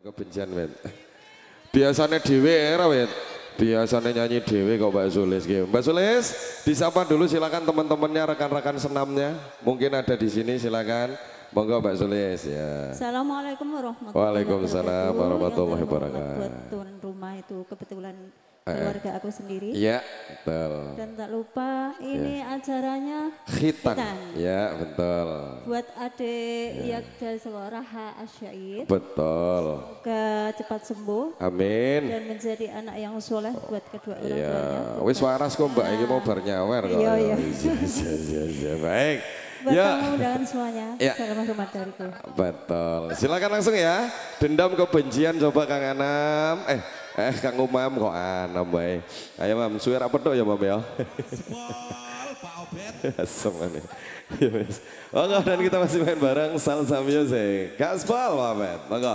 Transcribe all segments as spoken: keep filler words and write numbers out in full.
Kebencian wet. Biasanya dewe era wet. Biasanya nyanyi dewe kok Mbak Sulis gitu. Mbak Sulis, disapa dulu silakan teman-temannya, rekan-rekan senamnya. Mungkin ada di sini silakan. Monggo Mbak Sulis ya. Assalamualaikum warahmatullahi wabarakatuh. Waalaikumsalam warahmatullahi wabarakatuh. Buat tuan rumah itu kebetulan keluarga aku sendiri. Iya, betul. Dan tak lupa ini ya. Acaranya Khitan. Khitan. Ya, betul. Buat adik ya. Yakda Raha Asyaid. Betul. Semoga cepat sembuh. Amin. Dan menjadi anak yang soleh buat kedua orang ya. tuanya. Wis waras kok Mbak, ini mau bernyawer kok. Iya, iya. Iya, iya, baik. Buat ya. kamu dan semuanya, ya. salam hormat dariku. Betul. Silakan langsung ya. Dendam kebencian coba Kang Anam. Eh, eh Kang Umam kok Anam bae. Ayo Mam, suara apa tuh ya Mam ya? Spol, Pak Obet. Asem nih. Ya wes. Monggo dan kita masih main bareng Salsa Music. Gaspol Pak Obet. Monggo.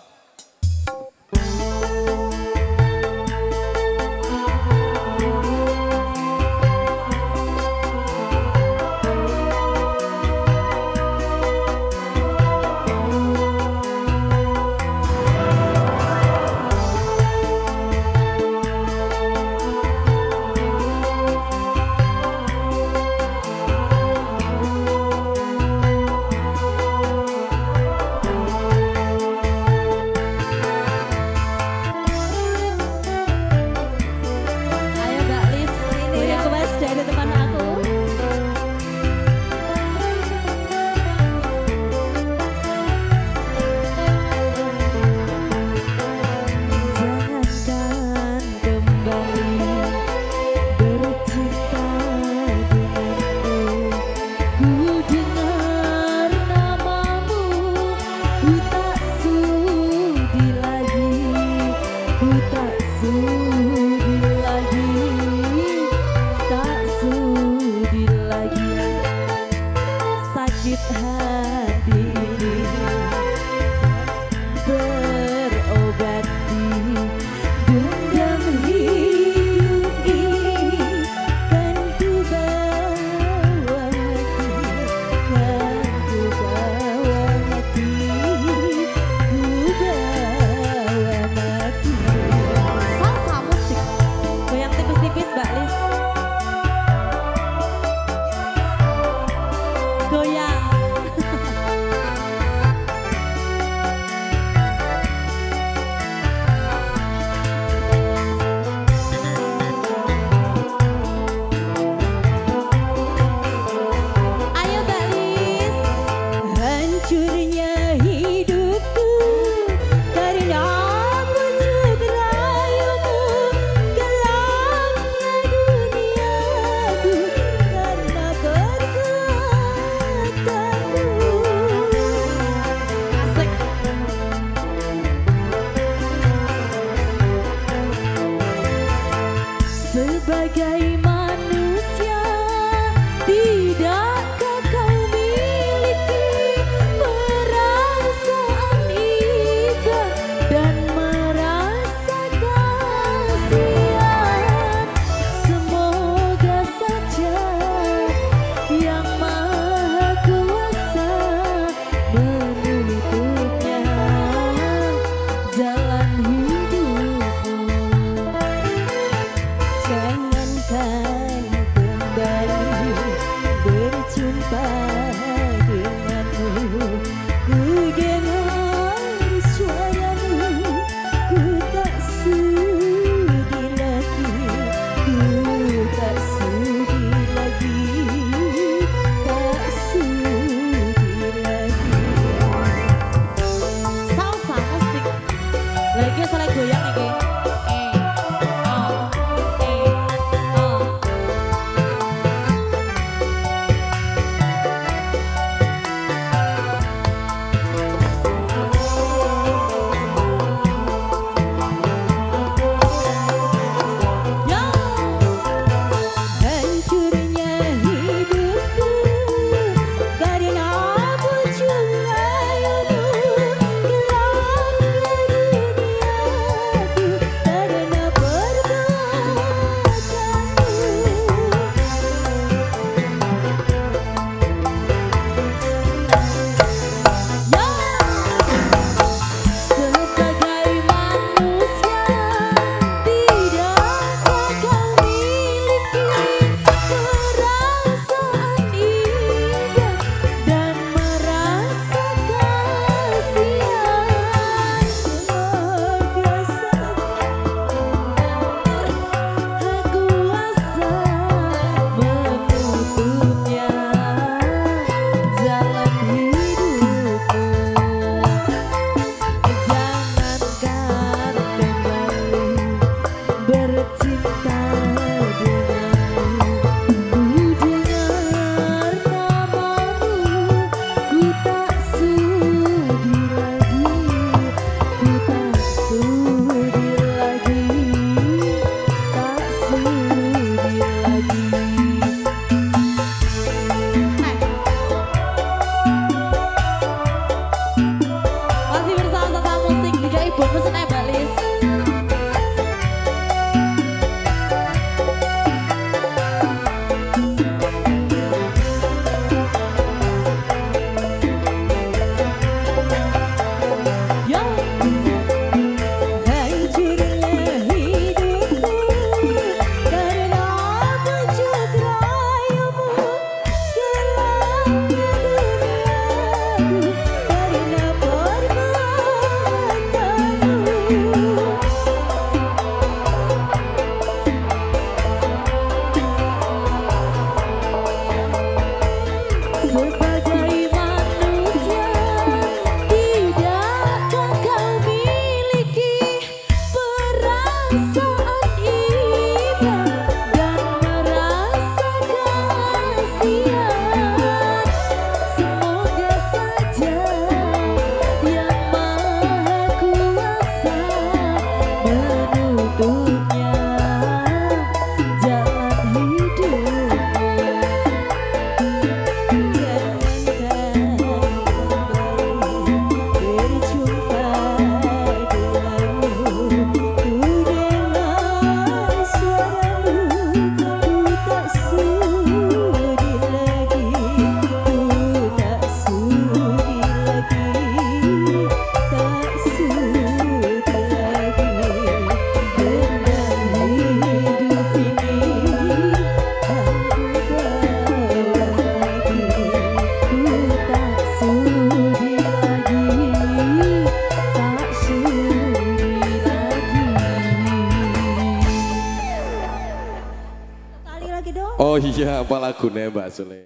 Sebagai manusia, tidakkah kau miliki perasaan iba dan merasa kasihan? Semoga saja yang maha kuasa menutupnya jalan hidupmu. Jangankan kembali berjumpa denganmu, ku dengar suaramu, ku tak sudi lagi, ku tak sudi lagi, tak sudi lagi. Salsa musik, lagi salah goyang lagi. Karena bujulaymu, gelapnya dunia. bonus nih Mbak Lis. Oh iya, apa lagunya Mbak Sule?